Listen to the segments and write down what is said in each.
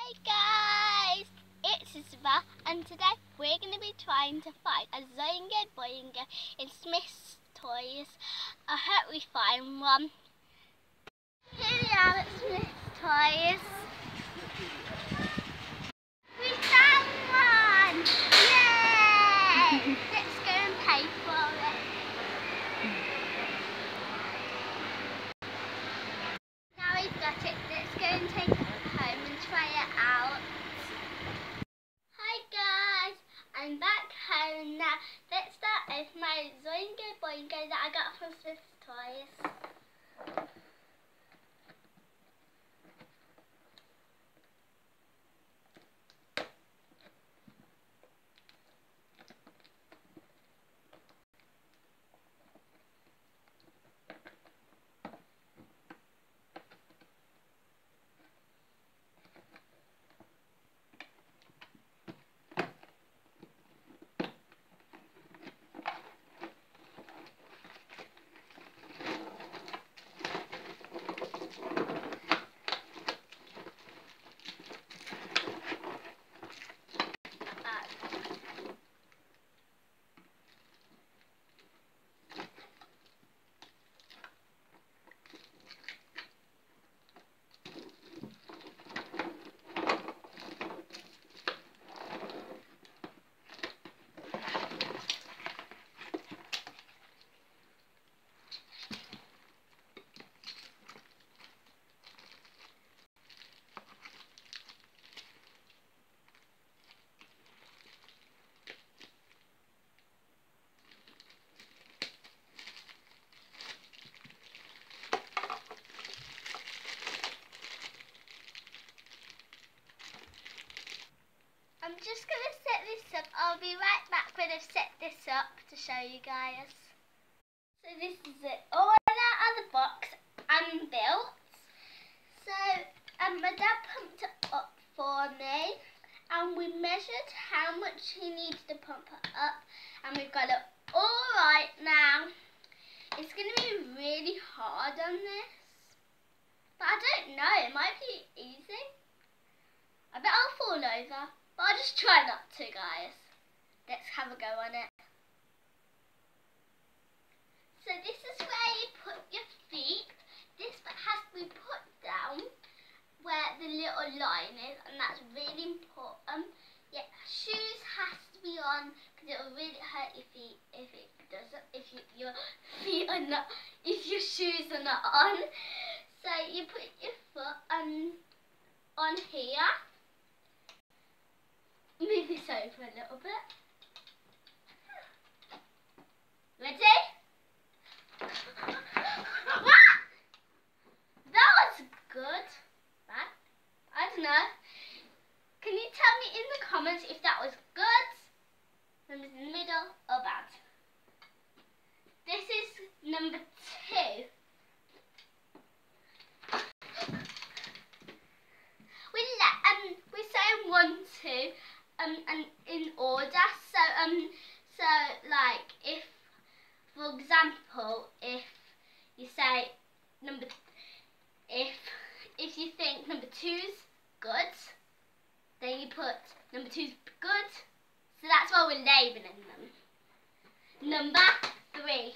Hi guys, it's Isabel and today we're going to be trying to find a Zoingo Boingo in Smith's Toys. I hope we find one. Here we are at Smith's Toys. We found one! Yay! Let's go and pay for it. Now we've got it, let's go and take it home and try it out. Hi guys, I'm back home now. Let's start with my Zoingo Boingo that I got from Smith's Toys. I'm just going to set this up. I'll be right back when I've set this up to show you guys. So this is it all out of the box and built. So my dad pumped it up for me and we measured how much he needs to pump it up and we've got it all right now. It's going to be really hard on this, but I don't know, it might be easy. I bet I'll fall over. But I'll just try not to, guys. Let's have a go on it. So this is where you put your feet. This has to be put down where the little line is, and that's really important. Yeah, shoes has to be on because it will really hurt your feet if it doesn't. If your feet are not, if your shoes are not on. So you put your foot on here. Move this over a little bit. Ready? That was good. Bad? I don't know. Can you tell me in the comments if that was good, in the middle, or bad? This is number 2. We say 1, 2. And in order, so like if, for example, if you say if you think number 2's good, then you put number 2's good. So that's why we're labelling them. Number 3.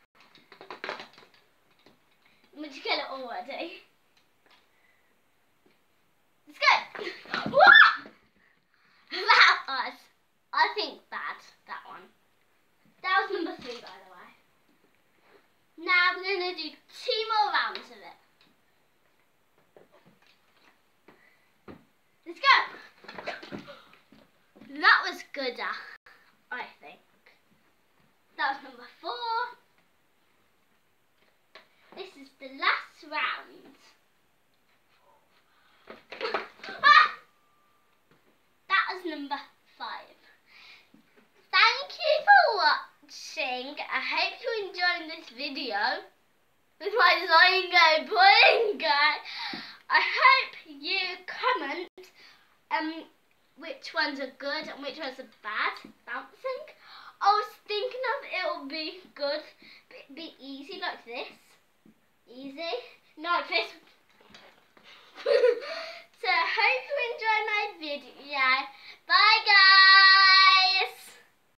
Did you get it already? Let's go. What? That was, I think, bad, that one. That was number 3, by the way. Now we're going to do 2 more rounds of it. Let's go. That was gooder, I think. That was number 4. This is the last round. Number 5. Thank you for watching. I hope you enjoyed this video with my Zoingo Boingo. I hope you comment which ones are good and which ones are bad. Bouncing. I was thinking of it will be good, but be easy like this. Easy. Not like this. So I hope you enjoyed Bye guys.